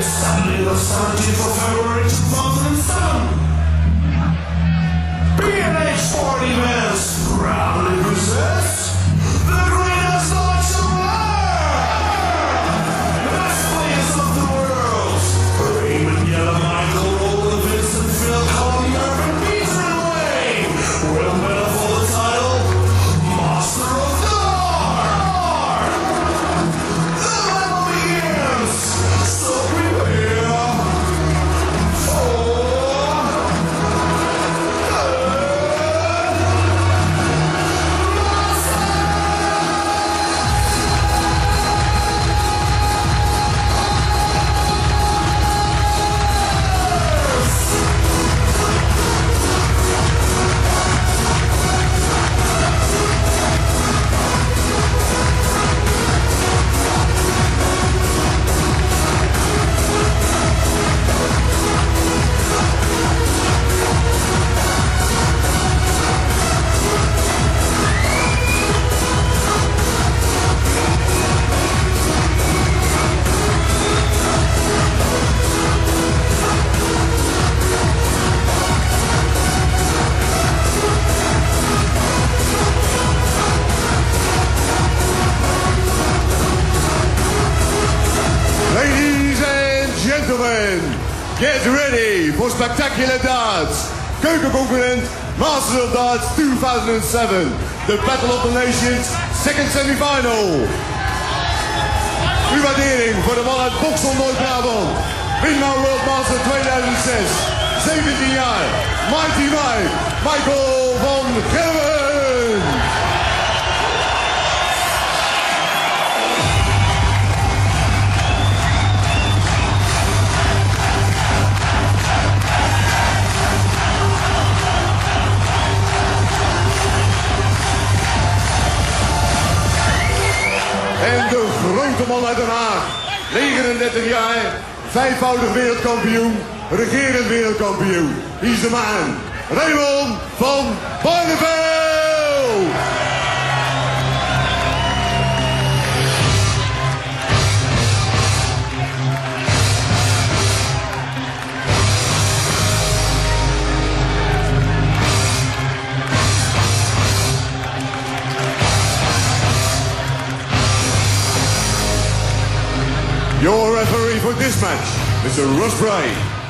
Sunday, the 17th of February 2007. B&H Sport Events proudly presents the greatest nights of earth! The best players of the world! Raymond Yellow, Michael Roller, Vincent Phil, Colin Irvin, Peter and Wayne! Will medal for the title, Master of the Art! The battle begins! So prepare for... Get ready for spectacular darts. Keukenconcurrent Masters of Darts 2007. The Battle of the Nations, second semi-final. Uw waardering voor de man uit Boksel Noord-Brabant. Winnaar World Master 2006. 17 jaar. Mighty Mike. Michael van Gerwen. En de grote man uit Den Haag, 39 jaar, vijfvoudig wereldkampioen, regerend wereldkampioen. Hier is de man, Raymond van Barneveld. Your referee for this match, Mr. Russ Bray.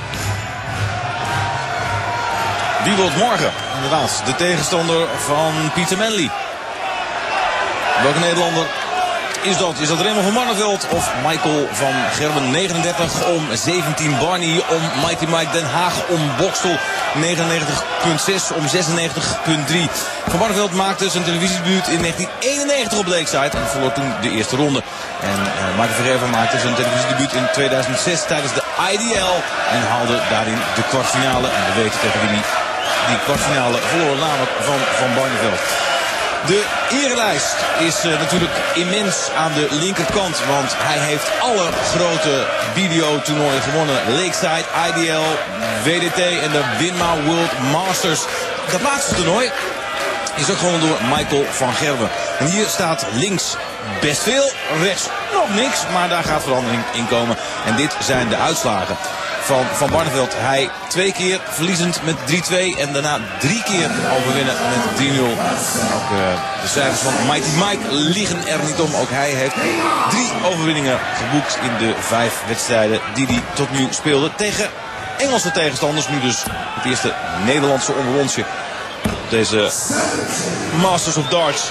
Wie wordt morgen inderdaad de tegenstander van Pieter Manley? Welke Nederlander is dat? Is dat Raymond van Barneveld of Michael van Gerwen? 39 om 17 Barney om Mighty Mike. Den Haag om Bokstel 99,6 om 96,3. Van Barneveld maakte zijn televisiedebuut in 1991 op Lakeside en verloor toen de eerste ronde. En Michael van Gerwen maakte zijn televisiedebuut in 2006 tijdens de IDL en haalde daarin de kwartfinale. En we weten tegen wie die kwartfinale verloor, namelijk van Barneveld. De erelijst is natuurlijk immens aan de linkerkant, want hij heeft alle grote videotoernooien gewonnen. Lakeside, IDL, WDT en de Winma World Masters. Dat laatste toernooi is ook gewonnen door Michael van Gerwen. En hier staat links best veel, rechts nog niks, maar daar gaat verandering in komen. En dit zijn de uitslagen van Barneveld. Hij 2 keer verliezend met 3-2 en daarna 3 keer overwinnen met 3-0. En ook de cijfers van Mighty Mike liegen er niet om. Ook hij heeft 3 overwinningen geboekt in de 5 wedstrijden die hij tot nu speelde. Tegen Engelse tegenstanders. Nu dus het eerste Nederlandse onderrondje op deze Masters of Darts.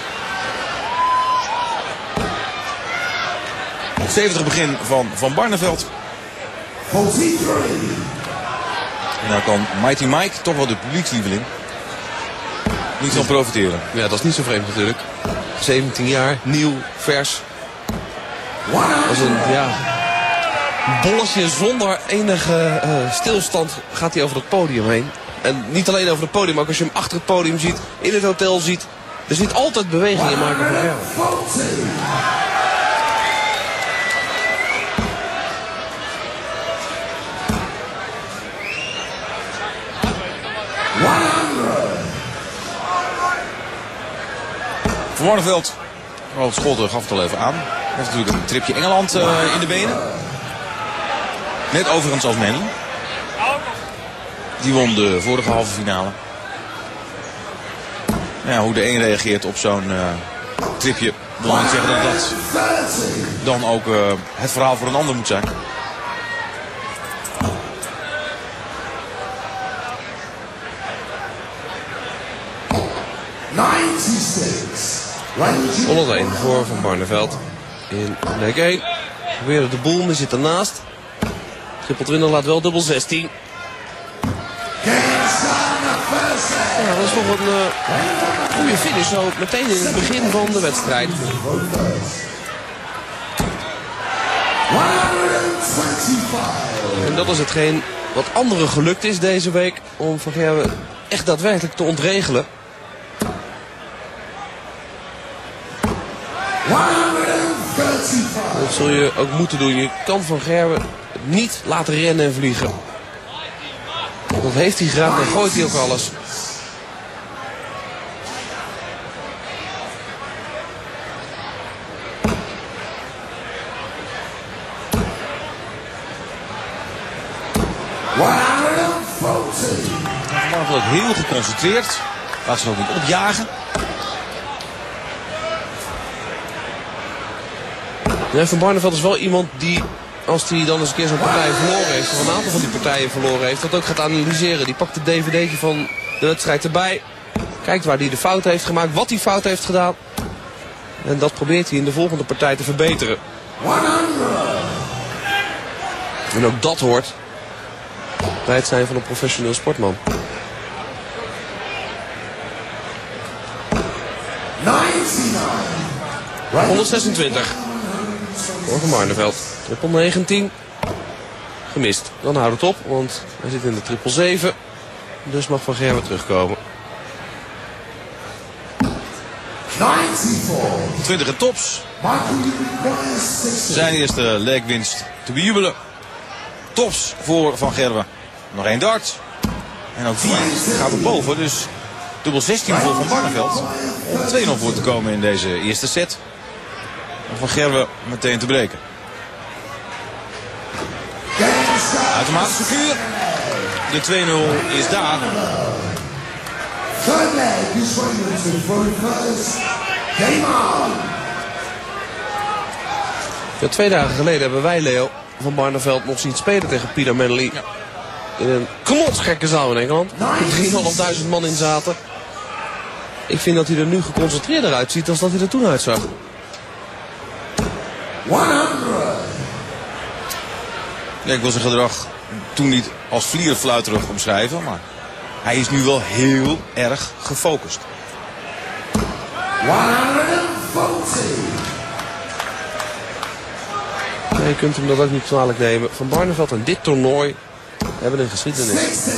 70 begin van Barneveld. En daar kan Mighty Mike, toch wel de publiekslieveling, niet van profiteren. Ja, dat is niet zo vreemd natuurlijk. 17 jaar, nieuw, vers. Dat is een bolletje zonder enige stilstand gaat hij over het podium heen. En niet alleen over het podium, maar ook als je hem achter het podium ziet, in het hotel ziet. Er zit altijd beweging in Michael van Gerwen. Van Barneveld, Scholten gaf het al even aan. Hij heeft natuurlijk een tripje Engeland in de benen. Net overigens als Manley. Die won de vorige halve finale. Ja, hoe de een reageert op zo'n tripje, wil niet zeggen dat dat dan ook het verhaal voor een ander moet zijn. #96. 101 voor Van Barneveld in leg 1. Probeerde de boel, maar zit ernaast. Triple Twinner laat wel dubbel 16. Ja, dat is toch een goede finish zo meteen in het begin van de wedstrijd. 125. En dat is hetgeen wat anderen gelukt is deze week om Van Gerwen echt daadwerkelijk te ontregelen. 135. Dat zul je ook moeten doen. Je kan Van Gerwen niet laten rennen en vliegen. Dat heeft hij graag, dan gooit hij ook alles. Ook heel geconcentreerd. Laat ze ook niet opjagen. Ja, Van Barneveld is wel iemand die, als hij dan eens een keer zo'n partij verloren heeft, of een aantal van die partijen verloren heeft, dat ook gaat analyseren. Die pakt het dvd'tje van de wedstrijd erbij. Kijkt waar hij de fout heeft gemaakt, wat hij fout heeft gedaan. En dat probeert hij in de volgende partij te verbeteren. 100. En ook dat hoort bij het zijn van een professioneel sportman. 126. Voor Van Barneveld. Triple 19. Gemist. Dan houdt het op, want hij zit in de triple 7. Dus mag Van Gerwen terugkomen. 94. 20 en tops. Zijn eerste legwinst te bejubelen. Tops voor Van Gerwen. Nog 1 dart. En ook die gaat er boven. Dus dubbel 16 voor Van Barneveld. Om 2-0 voor te komen in deze eerste set. Om Van Gerwen meteen te breken. Uitermate secuur. De 2-0 is daar. Third leg is Raymond for first. Game on. Ja, 2 dagen geleden hebben wij Leo Van Barneveld nog zien spelen tegen Peter Manley. Ja. In een knotsgekke zaal in Engeland. 3.500 man in zaten. Ik vind dat hij er nu geconcentreerder uitziet dan dat hij er toen uitzag. 100. Ja, ik wil zijn gedrag toen niet als vlierfluiterig omschrijven, maar hij is nu wel heel erg gefocust. 140. Nee, je kunt hem dat ook niet kwalijk nemen. Van Barneveld en dit toernooi hebben een geschiedenis. 60.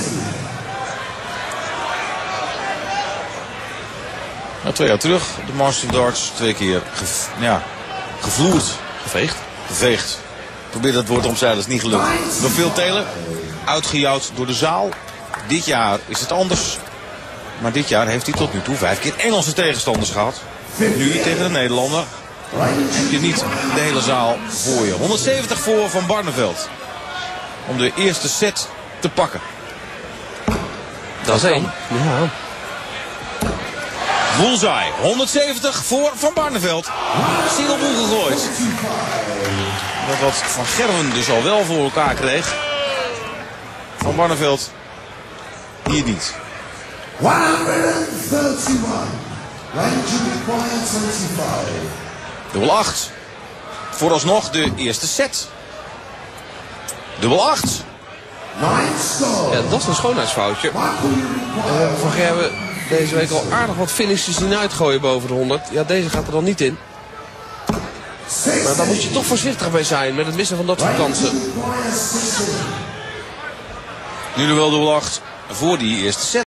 Nou, 2 jaar terug, de Masters of Darts, 2 keer gevloerd, geveegd. Probeer dat woord te omzeilen, dat is niet gelukt. Door Phil Taylor, uitgejouwd door de zaal. Dit jaar is het anders. Maar dit jaar heeft hij tot nu toe 5 keer Engelse tegenstanders gehad. Nu tegen de Nederlander heb je niet de hele zaal voor je. 170 voor Van Barneveld. Om de eerste set te pakken. Dat is 1. Ja. Bullseye, 170 voor Van Barneveld. Singelboel gegooid. Dat wat Van Gerwen dus al wel voor elkaar kreeg. Van Barneveld hier niet. 131. Range required 25. Dubbel 8. Vooralsnog de eerste set. Dubbel 8. 9 score. Ja, dat is een schoonheidsfoutje. Van Gerwen deze week al aardig wat finishes zien uitgooien boven de 100. Ja, deze gaat er dan niet in. Maar daar moet je toch voorzichtig bij zijn met het missen van dat soort kansen. Nu er wel dubbel 8 voor die eerste set.